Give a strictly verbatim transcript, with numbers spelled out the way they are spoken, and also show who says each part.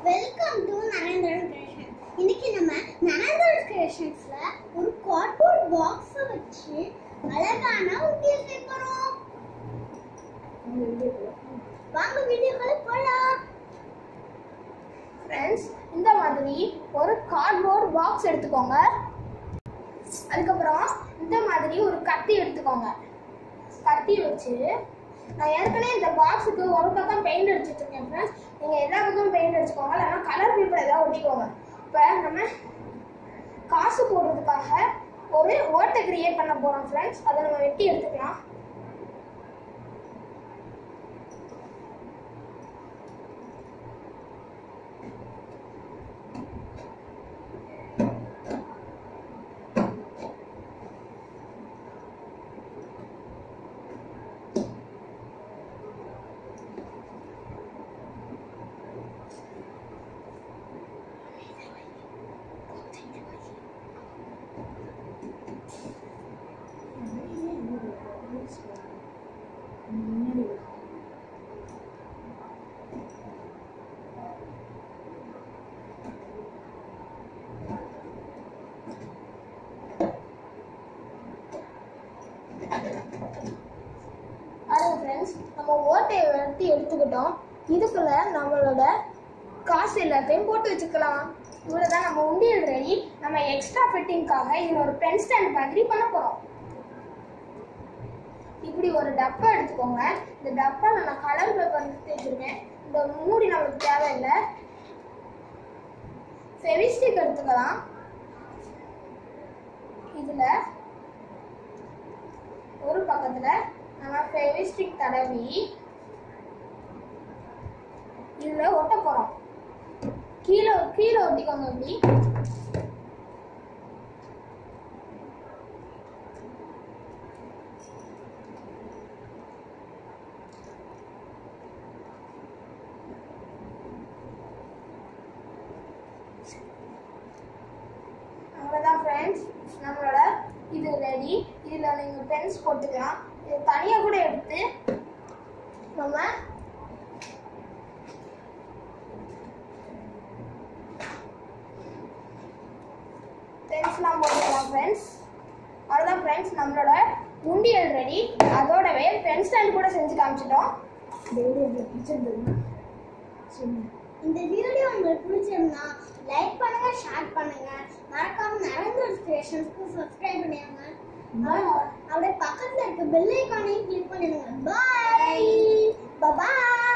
Speaker 1: Welcome to Narendran creation. இன்னைக்கு நம்ம நரேந்திரன் கிரியேஷன்ஸ்ல ஒரு கார்ட்போர்ட் பாக்ஸ் வச்சு அழகான உண்டியல் செய்ய போறோம். வாங்க வீடியோக்குள்ள போலாம்.
Speaker 2: ஃப்ரெண்ட்ஸ், இந்த மாதிரி ஒரு கார்ட்போர்ட் பாக்ஸ் எடுத்துக்கோங்க. அதுக்கப்புறம் இந்த மாதிரி ஒரு கத்தி எடுத்துக்கோங்க. கத்தி வச்சு நான் ஏற்கனவே இந்த பாக்ஸுக்கு ஒரு பக்கம் பெயிண்ட் அடிச்சு வச்சிருக்கேன் ஃப்ரெண்ட்ஸ். நீங்கள் எல்லா பக்கமும் பெயிண்ட் அடிச்சுக்கோங்க, இல்லைன்னா கலர் பேப்பர் ஏதாவது ஒட்டிக்கோங்க. இப்போ நம்ம காசு போடுறதுக்காக ஒரு ஓட்டை கிரியேட் பண்ண போகிறோம் ஃப்ரெண்ட்ஸ். அதை நம்ம வெட்டி எடுத்துக்கலாம். அது ஃப்ரெண்ட்ஸ், நம்ம ஓட்டையை வெட்டி எடுத்துக்கிட்டோம். இதுக்குள்ள நம்மளோட காசு எல்லாத்தையும் போட்டு வச்சுக்கலாம். இவ்வளோ தான் நம்ம உண்டியல் ரெடி. நம்ம எக்ஸ்ட்ரா ஃபிட்டிங்காக இதில் ஒரு பென் ஸ்டாண்ட் மாதிரி பண்ண போகிறோம். இப்படி ஒரு டப்பா எடுத்துக்கோங்க. இந்த டப்பா நான் கலர் பேப்பர் எடுத்து வச்சுருக்கேன். இந்த மூடி நம்மளுக்கு தேவையில்லை. ஃபெவிஸ்டிக் எடுத்துக்கலாம். இதில் ஒரு பக்கத்தில் நம்ம ஃபெவிஸ்டிக் தடவி இதில் ஒட்ட போகிறோம். கீழே கீழே ஒட்டிக்கோங்க. இப்படி அவ்வளோதான் ஃப்ரெண்ட்ஸ், நம்மளோட இது ரெடி. இதில் நீங்கள் பென்ஸ் போட்டுக்கலாம். இது தனியாக கூட எடுத்து நம்ம பென்ஸ்லாம் போட்டுக்கலாம் ஃப்ரெண்ட்ஸ். அவ்வளோதான் ஃப்ரெண்ட்ஸ், நம்மளோட உண்டியல் ரெடி. அதோடவே பென் ஸ்டாண்ட் கூட செஞ்சு காமிச்சிட்டோம்.
Speaker 1: இந்த வீடியோ உங்களுக்கு பிடிச்சிருந்தா லைக் பண்ணுங்க, ஷேர் பண்ணுங்க. மறக்காம நரேந்திரன் கிரியேஷன்ஸ்க்கு சப்ஸ்கிரைப் பண்ணிடுங்க. அப்படியே பக்கத்துல இருக்க பெல் ஐகானையும் கிளிக் பண்ணிடுங்க. பாய் பாய்.